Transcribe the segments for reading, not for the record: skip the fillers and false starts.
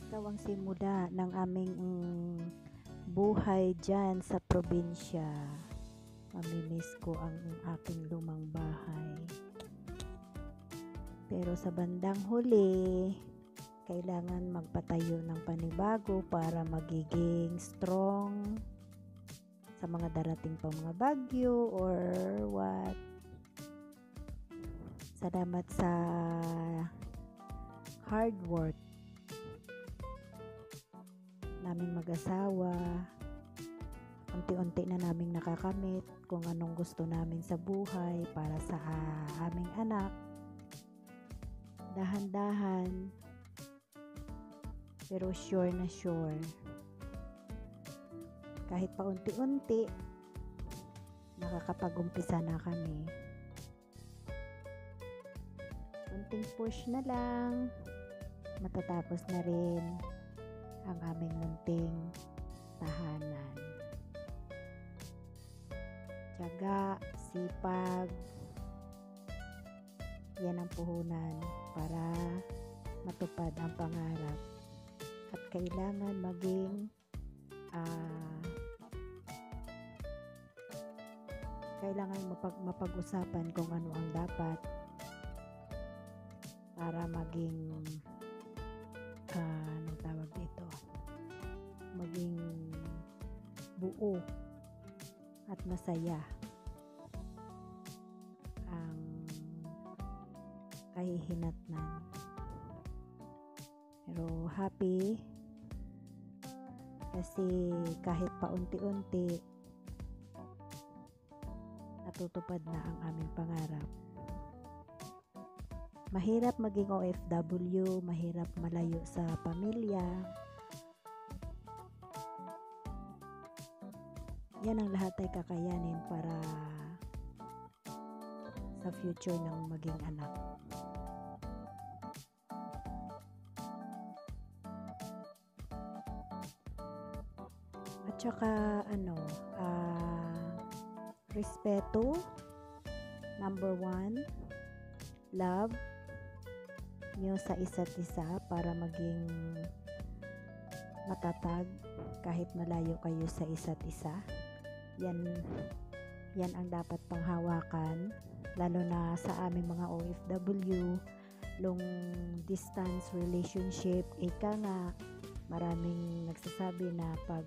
Ikaw ang simula ng aming buhay dyan sa probinsya. Mamimiss ko ang aking lumang bahay. Pero sa bandang huli, kailangan magpatayo ng panibago para magiging strong sa mga darating pang mga bagyo or what. Salamat sa hard work naming mag-asawa. Unti-unti na naming nakakamit kung anong gusto namin sa buhay para sa aming anak. Dahan-dahan, pero sure na sure. Kahit pa unti-unti, nakakapag-umpisa na kami. Unting push na lang, matatapos na rin ang aming munting tahanan. Tiyaga, sipag, yan ang puhunan para matupad ang pangarap. At kailangan maging kailangan mapag-usapan kung ano ang dapat para maging anong tawag dito, maging buo at masaya ang kahihinatnan. Pero happy kasi kahit paunti-unti natutupad na ang aming pangarap. Mahirap maging OFW, mahirap malayo sa pamilya. Yan ang lahat ay kakayanin para sa future ng maging anak. At saka respeto, number 1, love nyo sa isa't isa para maging matatag kahit malayo kayo sa isa't isa. Yan ang dapat panghawakan, lalo na sa aming mga OFW, long distance relationship. Ika nga, maraming nagsasabi na pag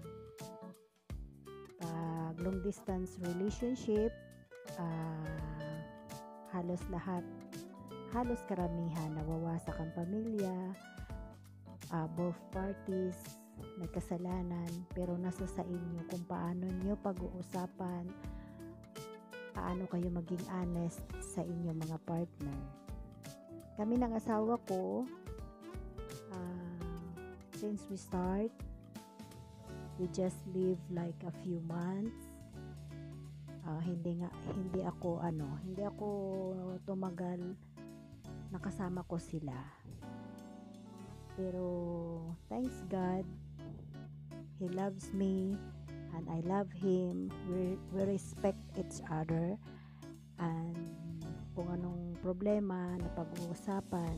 long distance relationship, halos karamihan nawawasak ang pamilya, both parties may kasalanan, pero nasa sa inyo kung paano nyo pag-uusapan, paano kayo maging honest sa inyong mga partner. Kami ng asawa ko, since we start, we just live like a few months. Hindi ako tumagal, nakasama ko sila. Pero thanks God, He loves me and I love Him. We respect each other, and kung anong problema na pag-uusapan.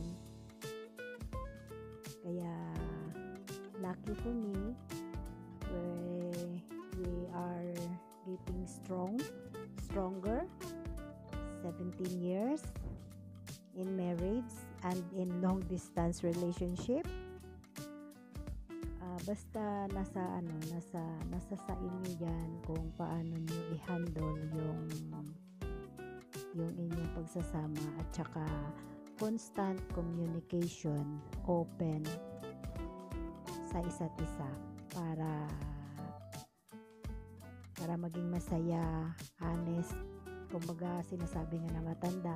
Kaya lucky for me, we are getting stronger. 17 years in marriage and in long distance relationship. Basta nasa sa inyo yan kung paano nyo i-handle yung inyong pagsasama, at saka constant communication, open sa isa't isa para maging masaya, honest. Kumbaga sinasabi nga na matanda,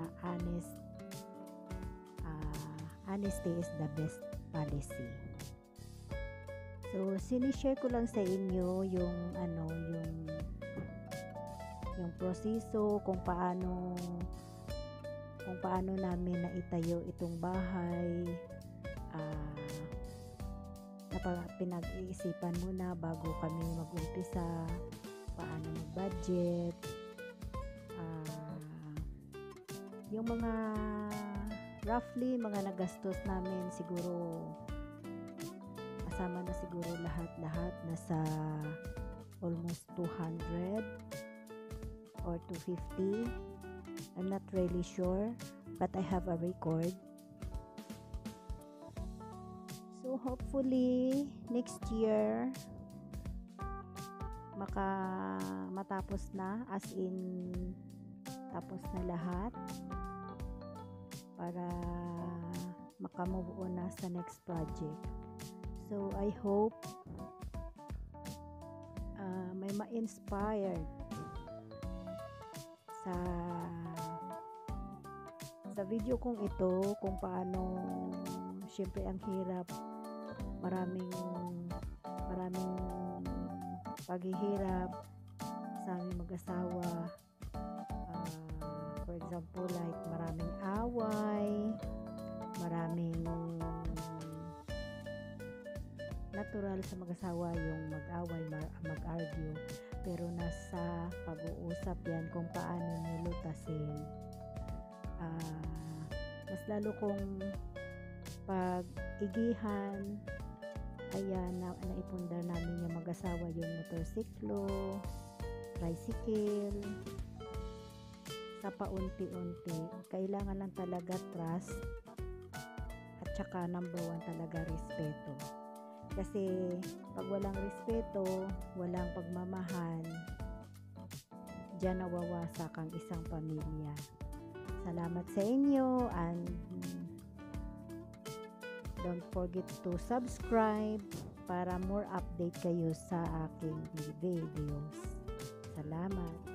honesty is the best policy. So sinishare ko lang sa inyo yung proseso kung paano namin naitayo itong bahay. Pinag-iisipan muna bago kami mag-umpisa paano mag-budget, yung mga roughly mga nagastos namin siguro kasama na siguro lahat-lahat, nasa almost 200 or 250. I'm not really sure, but I have a record. So hopefully next year matapos na, as in tapos na lahat, para makamove on na sa next project. So I hope may ma-inspired sa video kong ito, kung paano syempre ang hirap, maraming paghihirap sa aming mag-asawa. For example, like maraming away, maraming natural sa mag-asawa yung mag-away, mag-argue, pero nasa pag-uusap yan kung paano nyo lutasin. Mas lalo kong pag-igihan, ayan, naipundar namin yung mag-asawa yung motorsiklo, tricycle, sa paunti-unti. Kailangan lang talaga trust, at saka number 1 talaga respeto. Kasi pag walang respeto, walang pagmamahal, diyan nawawasak ang isang pamilya. Salamat sa inyo, and don't forget to subscribe para more update kayo sa aking videos. Salamat.